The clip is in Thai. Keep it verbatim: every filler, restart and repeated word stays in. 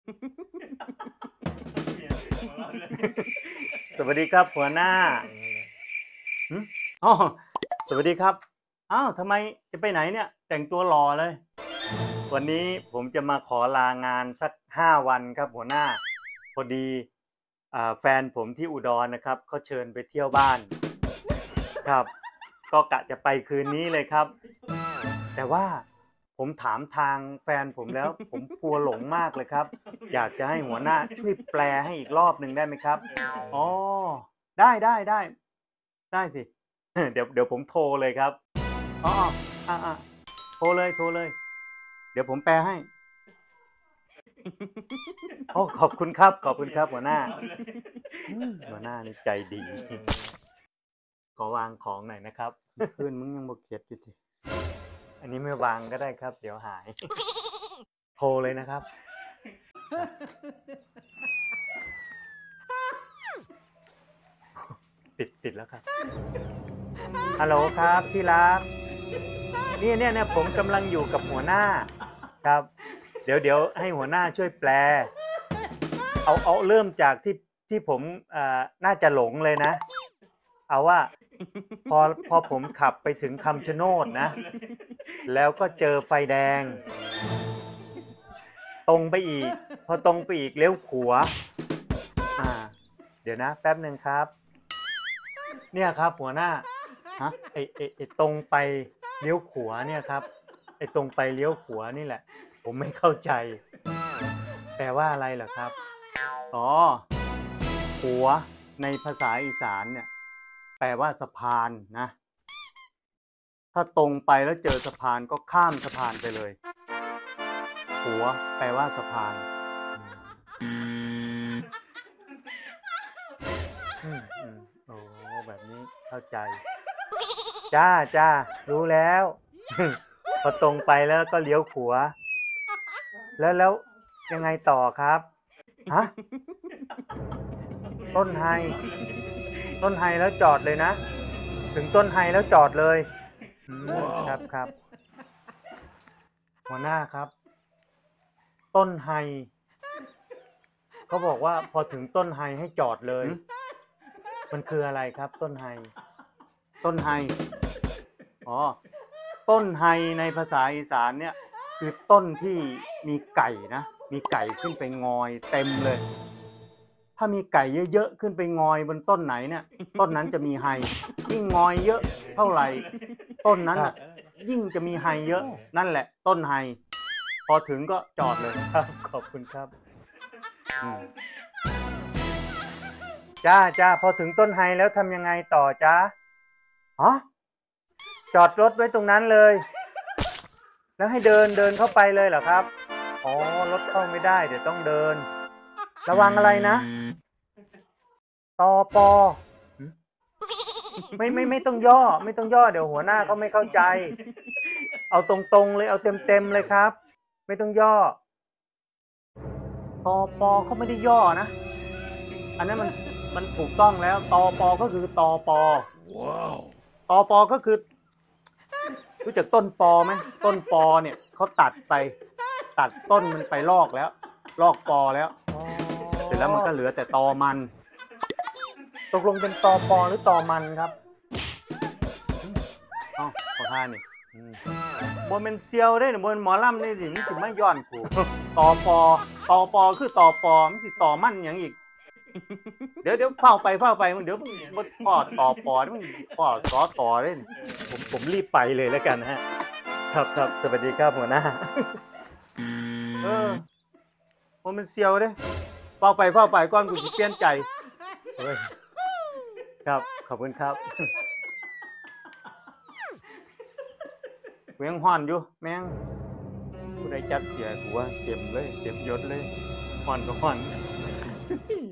สวัสดีครับหัวหน้าอ๋อสวัสดีครับอ้าวทำไมจะไปไหนเนี่ยแต่งตัวหล่อเลยวันนี้ผมจะมาขอลางานสักห้าวันครับหัวหน้าพอดีแฟนผมที่อุดรนะครับเขาเชิญไปเที่ยวบ้านครับก็กะจะไปคืนนี้เลยครับแต่ว่าผมถามทางแฟนผมแล้วผมกลัวหลงมากเลยครับอยากจะให้หัวหน้าช่วยแปลให้อีกรอบหนึ่งได้ไหมครับอ๋อได้ได้ได้ได้สิ เดี๋ยวเดี๋ยวผมโทรเลยครับอ๋ออ่าอ่าโทรเลยโทรเลยเดี๋ยวผมแปลให้โอ้ขอบคุณครับขอบคุณครับหัวหน้าหัวหน้านี่ใจดีขอวางของหน่อยนะครับคืนมึงยังบ่เก็บอยู่ทีอันนี้ไม่วางก็ได้ครับเดี๋ยวหายโทรเลยนะครับติดติดแล้วครับฮัลโหลครับที่รักนี่เนี่ยเนี่ยผมกำลังอยู่กับหัวหน้าครับเดี๋ยวเดี๋ยวให้หัวหน้าช่วยแปลเอาเอาเริ่มจากที่ที่ผมอ่าน่าจะหลงเลยนะเอาว่าพอพอผมขับไปถึงคำชะโนดนะแล้วก็เจอไฟแดงตรงไปอีกพอตรงไปอีกเลี้ยวขวาอ่าเดี๋ยวนะแป๊บหนึ่งครับเนี่ยครับหัวหน้าฮะไอไอไอตรงไปเลี้ยวขวาเนี่ยครับไอตรงไปเลี้ยวขวานี่แหละผมไม่เข้าใจแปลว่าอะไรเหรอครับอ๋อขวาในภาษาอีสานเนี่ยแปลว่าสะพานนะถ้าตรงไปแล้วเจอสะพานก็ข้ามสะพานไปเลยขวาแปลว่าสะพานอืมอืมโอ้แบบนี้เข้าใจจ้าจ้ารู้แล้วพอตรงไปแล้วก็เลี้ยวขวาแล้วแล้วยังไงต่อครับฮะต้นไฮต้นไฮแล้วจอดเลยนะถึงต้นไฮแล้วจอดเลยครับครับหัวหน้าครับต้นไฮเขาบอกว่าพอถึงต้นไฮให้จอดเลยมันคืออะไรครับต้นไฮต้นไฮอ๋อต้นไฮในภาษาอีสานเนี่ยคือต้นที่มีไก่นะมีไก่ขึ้นไปงอยเต็มเลยถ้ามีไก่เยอะๆขึ้นไปงอยบนต้นไหนเนี่ยต้นนั้นจะมีไฮยิ่งงอยเยอะเท่าไหร่ต้นนั้นน่ะยิ่งจะมีไฮเยอะนั่นแหละต้นไฮพอถึงก็จอดเลยครับขอบคุณครับจ้าจ้าพอถึงต้นไฮแล้วทำยังไงต่อจ้าอ๋อจอดรถไว้ตรงนั้นเลยแล้วให้เดินเดินเข้าไปเลยเหรอครับอ๋อรถเข้าไม่ได้เดี๋ยวต้องเดินระวังอะไรนะตอปอไม่ไม่ไม่ต้องย่อไม่ต้องย่อเดี๋ยวหัวหน้าเขาไม่เข้าใจเอาตรงๆเลยเอาเต็มๆเลยครับไม่ต้องย่อตอปอเขาไม่ได้ย่อนะอันนั้นมันมันถูกต้องแล้วตอปอก็คือตอปอว้าวตอปอก็คือรู้จักต้นปอไหมต้นปอเนี่ยเขาตัดไปตัดต้นมันไปลอกแล้วลอกปอแล้วเสร็จแล้วมันก็เหลือแต่ตอมันตกลงเป็นตอปอหรือตอมันครับอ๋อขอท่านี่บนเป็นเซียวได้หรือบนหมอลำได้สิมันถึงไม่ย้อนกูตอปอตอปอคือตอปอมันสิตอมันอย่างอีกเดี๋ยวเดี๋ยวเฝ้าไปเฝ้าไปมันเดี๋ยวมันพอต่อปอมันพอสอต่อได้ผมผมรีบไปเลยแล้วกันนะฮะครับครับสวัสดีครับหัวหน้าเออมันเป็นเซียวเด้เฝ้าไปเฝ้าไปก้อนกูจะเปลี่ยนใจเฮ้ยครับขอบคุณครับกูยังห่อนอยู่แม่งกูได้จัดเสียกูว่าเต็มเลยเต็มยศเลยห่อนก็ห่อน